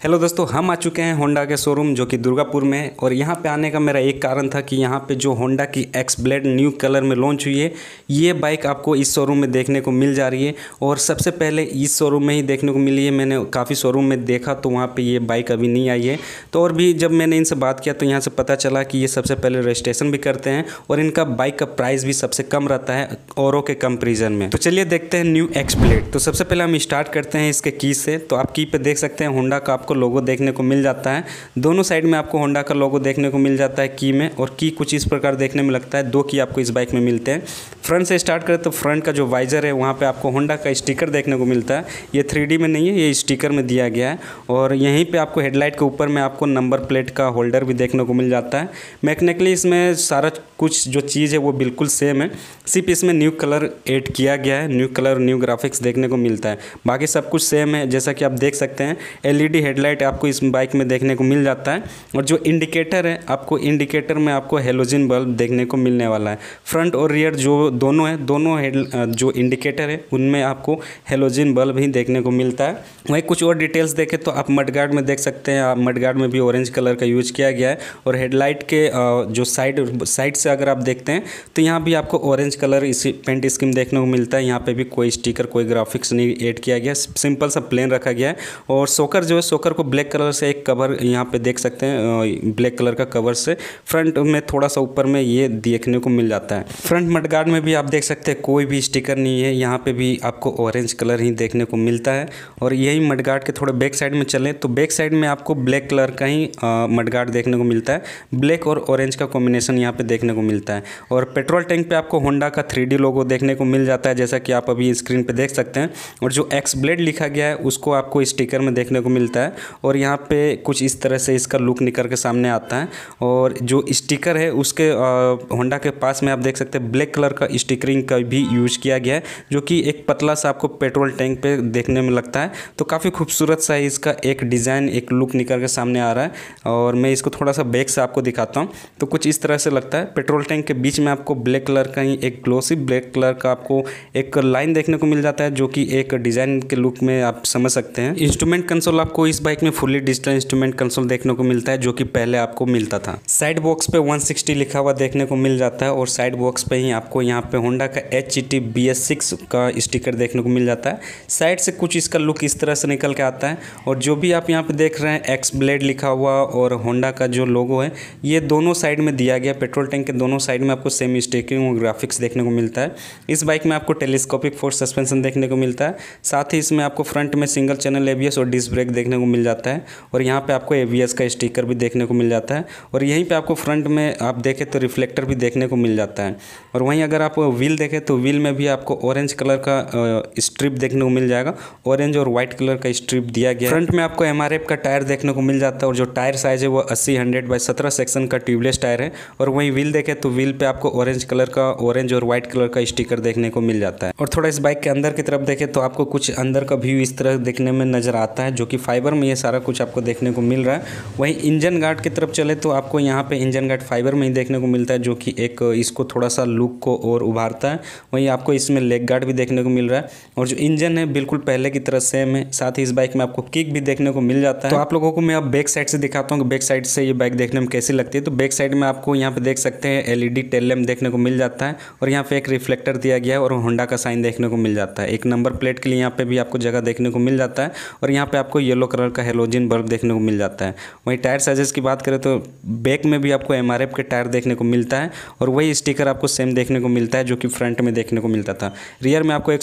Hello दोस्तों, हम आ चुके हैं होंडा के शोरूम जो कि दुर्गापुर में है। और यहाँ पे आने का मेरा एक कारण था कि यहाँ पे जो होंडा की एक्स ब्लेड न्यू कलर में लॉन्च हुई है, ये बाइक आपको इस शोरूम में देखने को मिल जा रही है। और सबसे पहले इस शोरूम में ही देखने को मिली है। मैंने काफ़ी शोरूम में देखा तो वहाँ पे ये बाइक अभी नहीं आई है। तो और भी जब मैंने इनसे बात किया तो यहाँ से पता चला कि ये सबसे पहले रजिस्ट्रेशन भी करते हैं और इनका बाइक का प्राइस भी सबसे कम रहता है औरों के कंपेरिजन में। तो चलिए देखते हैं न्यू एक्स ब्लेड। तो सबसे पहले हम स्टार्ट करते हैं इसके की से। तो आप की पे देख सकते हैं होंडा का आपको लोगो देखने को मिल जाता है। दोनों साइड में आपको होंडा का लोगो देखने को मिल जाता है की में। और की कुछ इस प्रकार देखने में लगता है। दो की आपको इस बाइक में मिलते हैं। फ्रंट से स्टार्ट करें तो फ्रंट का जो वाइजर है वहाँ पे आपको होंडा का स्टिकर देखने को मिलता है। ये 3D में नहीं है, ये स्टिकर में दिया गया है। और यहीं पे आपको हेडलाइट के ऊपर में आपको नंबर प्लेट का होल्डर भी देखने को मिल जाता है। मैकेनिकली इसमें सारा कुछ जो चीज़ है वो बिल्कुल सेम है, सिर्फ इसमें न्यू कलर ऐड किया गया है। न्यू कलर न्यू ग्राफिक्स देखने को मिलता है, बाकी सब कुछ सेम है। जैसा कि आप देख सकते हैं LED हेडलाइट आपको इस बाइक में देखने को मिल जाता है। और जो इंडिकेटर है आपको इंडिकेटर में आपको हेलोजन बल्ब देखने को मिलने वाला है। फ्रंट और रियर जो दोनों है, दोनों जो इंडिकेटर है उनमें आपको हेलोजन बल्ब ही देखने को मिलता है। वहीं कुछ और डिटेल्स देखें तो आप मडगार्ड में देख सकते हैं, मडगार्ड में भी ऑरेंज कलर का यूज किया गया है। और हेडलाइट के जो साइड से अगर आप देखते हैं तो यहाँ भी आपको ऑरेंज कलर इसी पेंट स्कीम देखने को मिलता है। यहाँ पे भी कोई स्टिकर कोई ग्राफिक्स नहीं ऐड किया गया, सिंपल सा प्लेन रखा गया है। और सोकर जो है, सोकर को ब्लैक कलर से एक कवर यहाँ पे देख सकते हैं, ब्लैक कलर का कवर से फ्रंट में थोड़ा सा ऊपर में ये देखने को मिल जाता है। फ्रंट मडगार्ड में भी आप देख सकते हैं कोई भी स्टिकर नहीं है, यहाँ पे भी आपको ऑरेंज कलर ही देखने को मिलता है। और यही मडगार्ड के थोड़े बैक साइड में चलें तो बैक साइड में आपको ब्लैक कलर का ही मडगार्ड देखने को मिलता है। ब्लैक और ऑरेंज का कॉम्बिनेशन यहाँ पे देखने को मिलता है। और पेट्रोल टैंक पे आपको होंडा का 3D लोगो देखने को मिल जाता है, जैसा कि आप अभी स्क्रीन पे देख सकते हैं। और जो एक्स ब्लेड लिखा गया है उसको आपको स्टिकर में देखने को मिलता है। और यहाँ पे कुछ इस तरह से इसका लुक निकल के सामने आता है। और जो स्टिकर है उसके होंडा के पास में आप देख सकते हैं ब्लैक कलर का स्टिकरिंग का भी यूज किया गया है, जो कि एक पतला सा आपको पेट्रोल टैंक पे देखने में लगता है। तो काफ़ी खूबसूरत सा इसका एक डिज़ाइन, एक लुक निकल के सामने आ रहा है। और मैं इसको थोड़ा सा बैक से आपको दिखाता हूँ तो कुछ इस तरह से लगता है। पेट्रोल टैंक के बीच में आपको ब्लैक कलर का ही एक ग्लोसी ब्लैक कलर का आपको एक लाइन देखने को मिल जाता है, जो कि एक डिज़ाइन के लुक में आप समझ सकते हैं। इंस्ट्रूमेंट कंसोल आपको इस बाइक में फुली डिजिटल इंस्ट्रूमेंट कंसोल देखने को मिलता है, जो कि पहले आपको मिलता था। साइड बॉक्स पे 160 लिखा हुआ देखने को मिल जाता है। और साइड बॉक्स पे ही आपको यहाँ पे होंडा का HT BS6 का स्टिकर देखने को मिल जाता है। साइड से कुछ इसका लुक इस तरह से निकल के आता है। और जो भी आप यहाँ पे देख रहे हैं एक्स ब्लेड लिखा हुआ और होंडा का जो लोगो है, ये दोनों साइड में दिया गया। पेट्रोल टैंक के दोनों साइड में आपको सेम स्टिकरिंग और ग्राफिक्स देखने को मिलता है। इस बाइक में आपको टेलीस्कोपिक फोर्स सस्पेंशन देखने को मिलता है। साथ ही इसमें आपको फ्रंट में सिंगल चैनल ABS और डिस्क ब्रेक देखने को मिल जाता है। और यहाँ पे आपको ABS का स्टिकर भी देखने को मिल जाता है। और यहीं पे आपको फ्रंट में आप देखें तो रिफ्लेक्टर भी देखने को मिल जाता है। और वहीं अगर आप व्हील देखें तो व्हील में भी आपको ऑरेंज कलर का स्ट्रिप देखने को मिल जाएगा। ऑरेंज और व्हाइट कलर का स्ट्रिप दिया गया। फ्रंट में आपको MRF का टायर देखने को मिल जाता है। और जो टायर साइज है वो 80/100/17 सेक्शन का ट्यूबलेस टायर है। और वहीं व्हील देखें तो व्हील पे आपको ऑरेंज कलर का, ऑरेंज और व्हाइट कलर का स्टिकर देखने को मिल जाता है। और थोड़ा इस बाइक के अंदर की तरफ देखें तो आपको कुछ अंदर का व्यू इस तरह देखने में नजर आता है, जो कि फाइबर में ये सारा कुछ आपको देखने को मिल रहा है। वहीं इंजन गार्ड की तरफ चले तो आपको यहाँ पे इंजन गार्ड फाइबर में ही देखने को मिलता है, जो कि एक इसको थोड़ा सा लुक को और उभारता है। वहीं आपको इसमें लेग गार्ड भी देखने को मिल रहा है। और जो इंजन है बिल्कुल पहले की तरह सेम है। साथ ही इस बाइक में आपको किक भी देखने को मिल जाता है। तो आप लोगों को मैं अब बैक साइड से दिखाता हूँ कि बैक साइड से ये बाइक देखने में कैसी लगती है। तो बैक साइड में आपको यहाँ पे देख सकते हैं LED टेल लैम्प देखने को मिल जाता है। और यहाँ पे एक रिफ्लेक्टर दिया गया है और होंडा का साइन देखने को मिल जाता है। एक नंबर प्लेट के लिए यहाँ पे भी आपको जगह देखने को मिल जाता है। और यहाँ पे आपको येलो कलर का हेलोजन बल्ब देखने को मिल जाता है। वहीं टायर साइजेस की बात करें तो बैक में भी आपको MRF के टायर देखने को मिलता है। और वही स्टिकर आपको सेम देखने को मिलता है जो कि फ्रंट में देखने को मिलता था। रियर में आपको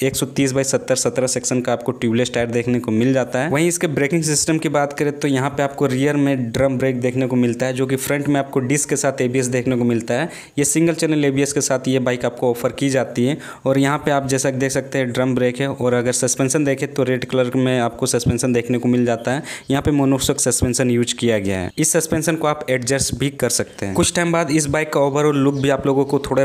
130/70/17 सेक्शन का आपको ट्यूबलेस टायर देखने को मिल जाता है। वहीं इसके ब्रेकिंग सिस्टम की बात करें तो यहाँ पे आपको रियर में ड्रम ब्रेक देखने को मिलता है, जो कि फ्रंट में आपको डिस्क के साथ ABS देखने को मिलता है। ये सिंगल चैनल ABS के साथ ये बाइक आपको ऑफर की जाती है। और यहाँ पे आप जैसा देख सकते हैं ड्रम ब्रेक है। और अगर सस्पेंशन देखें तो रेड कलर में आपको सस्पेंशन देखने को मिल जाता है। यहाँ पे मोनोशॉक सस्पेंशन यूज किया गया है। इस सस्पेंशन को आप एडजस्ट भी कर सकते हैं। कुछ टाइम बाद इस बाइक का ओवरऑल लुक भी आप लोगों को थोड़ा बैक से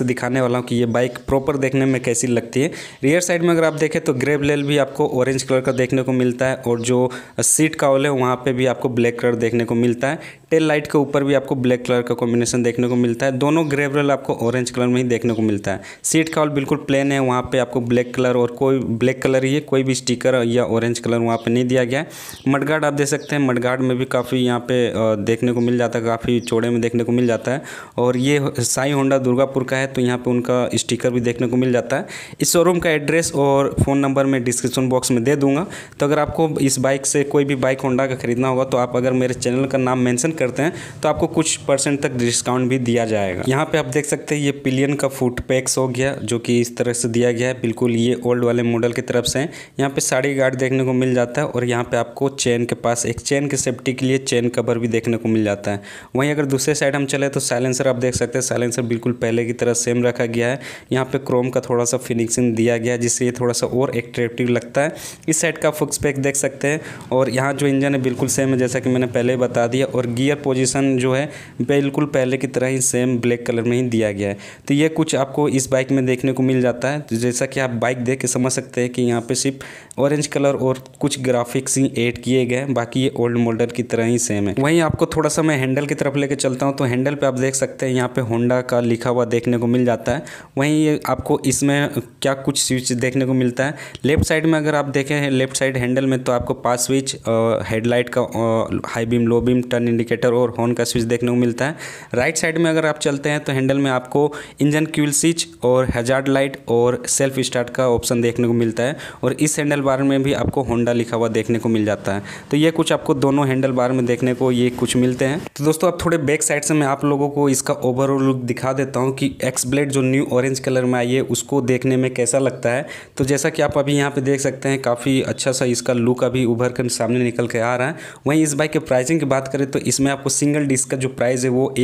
दिखाने वाला हूँ कि ये बाइक प्रॉपर देखने में कैसी लगती है। रियर साइड में अगर आप देखें तो ग्रे ब्लेड भी आपको ऑरेंज कलर का देखने को मिलता है और जो सीट काउल है वहाँ पे भी आपको ब्लैक कलर देखने को मिलता है। टेल लाइट के ऊपर भी आपको ब्लैक कलर का कॉम्बिनेशन देखने को मिलता है। दोनों ग्रे ब्लेड आपको ऑरेंज कलर में ही देखने को मिलता है। सीट काउल बिल्कुल प्लेन है, वहाँ पे आपको ब्लैक कलर और कोई ब्लैक कलर ही है, कोई भी स्टिकर या ऑरेंज कलर वहाँ पे नहीं दिया गया है। मडगार्ड आप देख सकते हैं, मडगार्ड में भी काफ़ी यहाँ पे देखने को मिल जाता है, काफ़ी चौड़े में देखने को मिल जाता है। और ये साई होंडा दुर्गापुर का है तो यहाँ पे उनका स्टिकर भी देखने को मिल जाता है। इस शोरूम का एड्रेस और फ़ोन नंबर मैं डिस्क्रिप्शन बॉक्स में दे दूँगा। तो अगर आपको इस बाइक से कोई भी बाइक होंडा का खरीदना होगा तो आप अगर मेरे चैनल का नाम मेंशन करते हैं तो आपको कुछ % तक डिस्काउंट भी दिया जाएगा। यहाँ पे आप देख सकते हैं ये पिलियन का फुट पैक्स हो गया जो कि इस तरह से दिया गया है, बिल्कुल ये ओल्ड वाले मॉडल की तरफ से। यहाँ पे साड़ी गार्ड देखने को मिल जाता है और यहाँ पे आपको चेन के पास एक चेन के सेफ्टी के लिए चेन कवर भी देखने को मिल जाता है। वहीं अगर दूसरे साइड हम चले तो साइलेंसर आप देख सकते हैं, साइलेंसर बिल्कुल पहले की तरह सेम रखा गया है। यहाँ पे क्रोम का थोड़ा सा फिनिशिंग दिया गया है जिससे ये थोड़ा सा और एट्रैक्टिव लगता है। इस साइड का फुक्स पैक देख सकते हैं और यहाँ जो इंजन है बिल्कुल सेम है जैसा कि मैंने पहले ही बता दिया। और गियर पोजीशन जो है बिल्कुल पहले की तरह ही सेम ब्लैक कलर में ही दिया गया है। तो ये कुछ आपको इस बाइक में देखने को मिल जाता है। तो जैसा कि आप बाइक देख के समझ सकते हैं कि यहाँ पे सिर्फ ऑरेंज कलर और कुछ ग्राफिक्स ही ऐड किए गए हैं, बाकी ये ओल्ड मॉडल की तरह ही सेम है। वहीं आपको थोड़ा सा मैं हैंडल की तरफ लेके चलता हूँ तो हैंडल पे आप देख सकते हैं यहाँ पे होंडा का लिखा हुआ देखने को मिल जाता है। वहीं ये आपको इसमें क्या कुछ स्विच देखने को मिलता है। लेफ्ट साइड में अगर आप देखें लेफ्ट साइड हैंडल में तो आपको पास स्विच, हेडलाइट का high beam, low beam, turn indicator और हॉर्न का स्विच देखने को मिलता है। राइट साइड में अगर आप चलते हैं तो हैंडल में आपको इंजन क्यूल स्विच और हैजार्ड लाइट और सेल्फ स्टार्ट का ऑप्शन देखने को मिलता है। और इस हैंडल बार में भी आपको होंडा लिखा हुआ देखने को मिल जाता है। तो ये कुछ आपको दोनों हैंडल बार में देखने को ये कुछ मिलते हैं। तो दोस्तों अब थोड़े बैक साइड से मैं आप लोगों को इसका ओवरऑल लुक दिखा देता हूँ कि एक्स ब्लेड जो न्यू ऑरेंज कलर में आई है उसको देखने में कैसा लगता है। तो जैसा कि आप अभी यहाँ पे देख सकते हैं काफ़ी अच्छा सा इसका लुक अभी उभर कर सामने निकल के आ रहा है। वहीं इस बाइक के प्राइसिंग की बात करें तो इसमें आपको सिंगल डिस्क का जो प्राइस है वो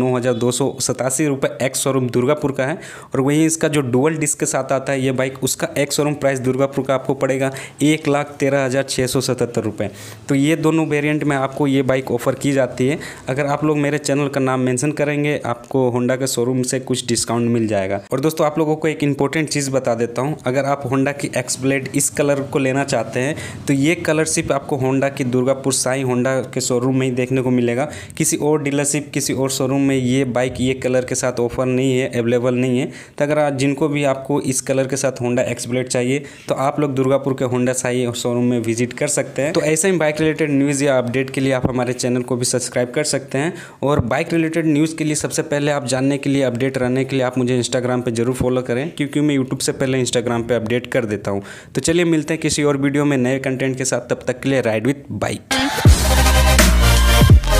1,09,287 रुपये एक्स शोरूम दुर्गापुर का है। और वहीं इसका जो डुअल डिस्क के साथ आता है ये बाइक, उसका एक्स शोरूम प्राइस दुर्गापुर का आपको पड़ेगा 1,13,677 रुपये। तो ये दोनों वेरिएंट में आपको ये बाइक ऑफर की जाती है। अगर आप लोग मेरे चैनल का नाम मेंशन करेंगे आपको होंडा के शोरूम से कुछ डिस्काउंट मिल जाएगा। और दोस्तों आप लोगों को एक इंपॉर्टेंट चीज़ बता देता हूँ, अगर आप होंडा की एक्स ब्लेड इस कलर को लेना चाहते हैं तो ये कलर सिर्फ आपको होंडा की दुर्गापुर साई होंडा के शोरूम में ही देखने को मिलेगा। किसी और डीलरशिप, किसी और शोरूम में ये बाइक ये कलर के साथ ऑफर नहीं है, अवेलेबल नहीं है। तो अगर जिनको भी आपको इस कलर के साथ होंडा एक्स ब्लेड चाहिए तो आप लोग दुर्गापुर के होंडा साई शोरूम में विजिट कर सकते हैं। तो ऐसे ही बाइक रिलेटेड न्यूज़ या अपडेट के लिए आप हमारे चैनल को भी सब्सक्राइब कर सकते हैं। और बाइक रिलेटेड न्यूज़ के लिए सबसे पहले आप जानने के लिए, अपडेट रहने के लिए आप मुझे इंस्टाग्राम पे जरूर फॉलो करें, क्योंकि मैं यूट्यूब से पहले इंस्टाग्राम पे अपडेट कर देता हूँ। तो चलिए मिलते हैं किसी और वीडियो में नए कंटेंट के साथ, तब तक के लिए राइड विथ बाइक।